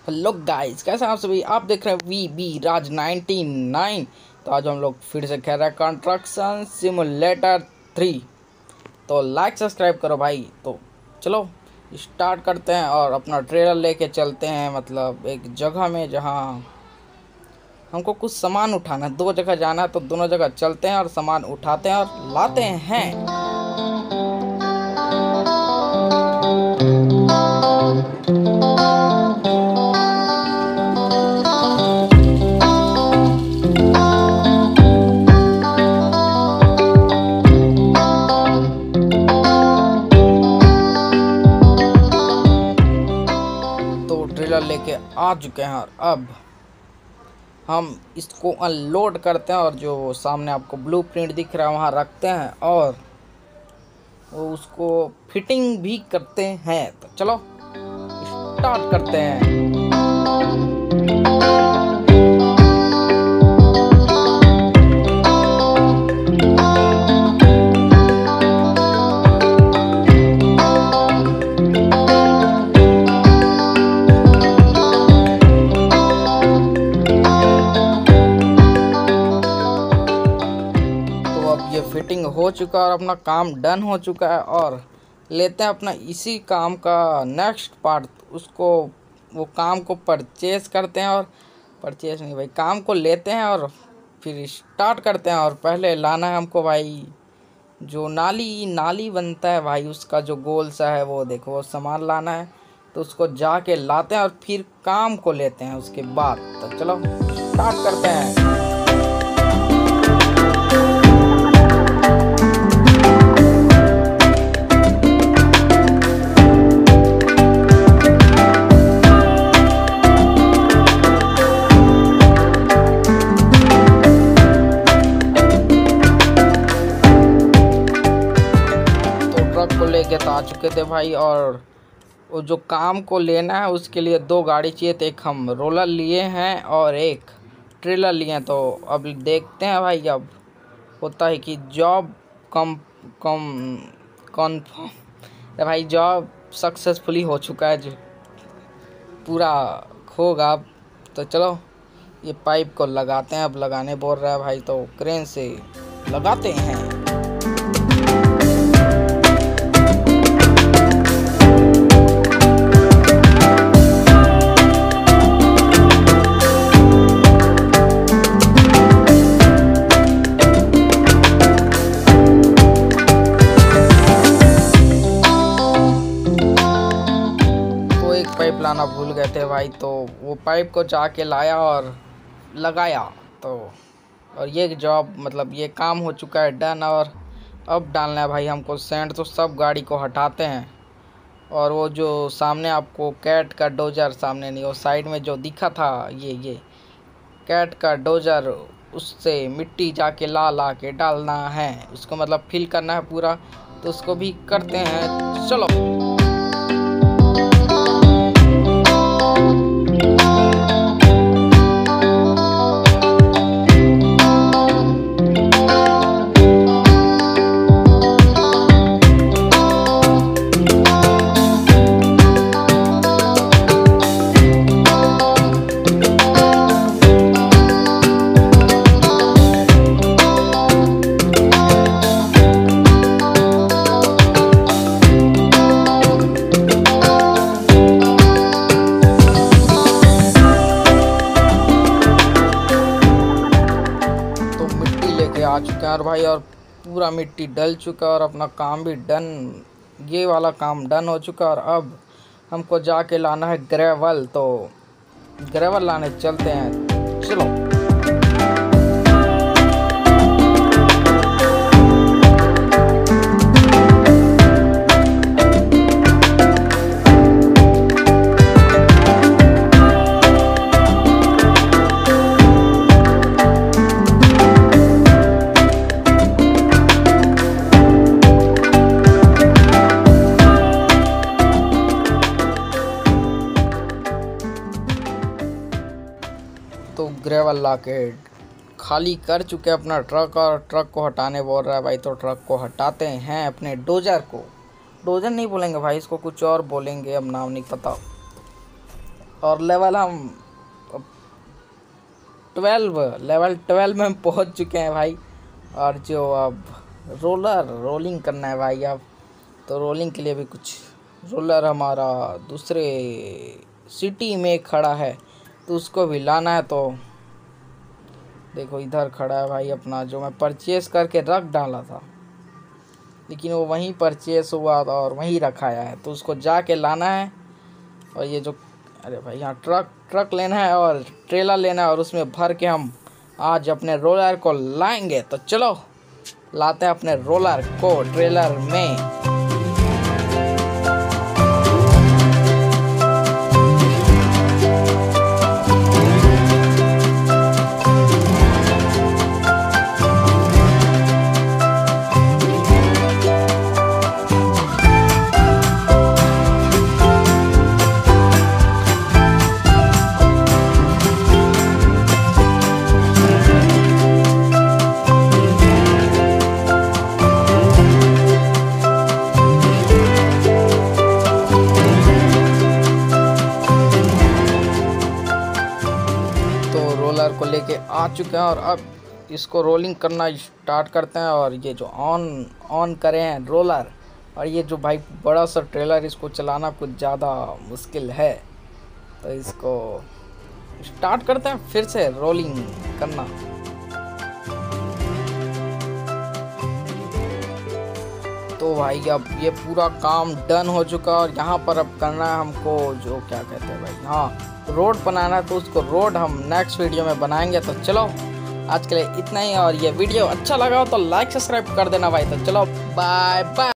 Hello guys, कैसे हैं आप सभी। आप देख रहे हैं वी बी राज 99। तो आज हम लोग फिर से खेल रहे हैं कंस्ट्रक्शन सिमुलेटर 3। तो लाइक सब्सक्राइब करो भाई। तो चलो स्टार्ट करते हैं और अपना ट्रेलर लेके चलते हैं, मतलब एक जगह में जहां हमको कुछ सामान उठाना है। दो जगह जाना है तो दोनों जगह चलते हैं और सामान उठाते हैं और लाते हैं। ट्रेलर लेके आ चुके हैं और अब हम इसको अनलोड करते हैं और जो सामने आपको ब्लूप्रिंट दिख रहा है वहाँ रखते हैं और वो उसको फिटिंग भी करते हैं। तो चलो स्टार्ट करते हैं। ये फिटिंग हो चुका है और अपना काम डन हो चुका है और लेते हैं अपना इसी काम का नेक्स्ट पार्ट। उसको वो काम को परचेज करते हैं, और परचेज नहीं भाई, काम को लेते हैं और फिर स्टार्ट करते हैं। और पहले लाना है हमको भाई जो नाली बनता है भाई, उसका जो गोल सा है वो देखो, वो सामान लाना है। तो उसको जाके लाते हैं और फिर काम को लेते हैं उसके बाद। तो चलो स्टार्ट करते हैं। को लेके तो आ चुके थे भाई, और वो जो काम को लेना है उसके लिए दो गाड़ी चाहिए। तो एक हम रोलर लिए हैं और एक ट्रेलर लिए हैं। तो अब देखते हैं भाई, अब होता है कि जॉब कन्फर्म भाई, जॉब सक्सेसफुली हो चुका है, जो पूरा होगा अब। तो चलो ये पाइप को लगाते हैं। अब लगाने बोल रहा है भाई, तो क्रेन से लगाते हैं। पाइप लाना भूल गए थे भाई, तो वो पाइप को जाके लाया और लगाया। तो और ये जॉब मतलब ये काम हो चुका है डन। और अब डालना है भाई हमको सेंड। तो सब गाड़ी को हटाते हैं और वो जो सामने आपको कैट का डोजर, सामने नहीं वो साइड में जो दिखा था, ये कैट का डोजर, उससे मिट्टी जाके ला के डालना है उसको, मतलब फिल करना है पूरा। तो उसको भी करते हैं। चलो आ चुके हैं और भाई, और पूरा मिट्टी डल चुका है और अपना काम भी डन, ये वाला काम डन हो चुका है। और अब हमको जाके लाना है ग्रेवल। तो ग्रेवल लाने चलते हैं। चलो तो ग्रेवल ला के खाली कर चुके अपना ट्रक, और ट्रक को हटाने बोल रहा है भाई। तो ट्रक को हटाते हैं अपने डोजर को। डोजर नहीं बोलेंगे भाई, इसको कुछ और बोलेंगे, अब नाम नहीं पता। और लेवल 12 में हम पहुंच चुके हैं भाई। और जो अब रोलिंग करना है भाई अब, तो रोलिंग के लिए भी कुछ रोलर हमारा दूसरे सिटी में खड़ा है तो उसको भी लाना है। तो देखो इधर खड़ा है भाई अपना, जो मैं परचेस करके रख डाला था, लेकिन वो वहीं परचेस हुआ था और वहीं रखाया है, तो उसको जाके लाना है। और ये जो अरे भाई यहाँ ट्रक लेना है और ट्रेलर लेना है और उसमें भर के हम आज अपने रोलर को लाएंगे। तो चलो लाते हैं अपने रोलर को ट्रेलर में। रोलर को लेके आ चुके हैं और अब इसको रोलिंग करना स्टार्ट करते हैं। और ये जो ऑन करे हैं रोलर, और ये जो भाई बड़ा सा ट्रेलर, इसको चलाना कुछ ज़्यादा मुश्किल है, तो इसको स्टार्ट करते हैं फिर से रोलिंग करना। तो भाई अब ये पूरा काम डन हो चुका और यहाँ पर अब करना है हमको जो क्या कहते हैं भाई, हाँ रोड बनाना है। तो उसको रोड हम नेक्स्ट वीडियो में बनाएंगे। तो चलो आज के लिए इतना ही, और ये वीडियो अच्छा लगा हो तो लाइक सब्सक्राइब कर देना भाई। तो चलो बाय बाय।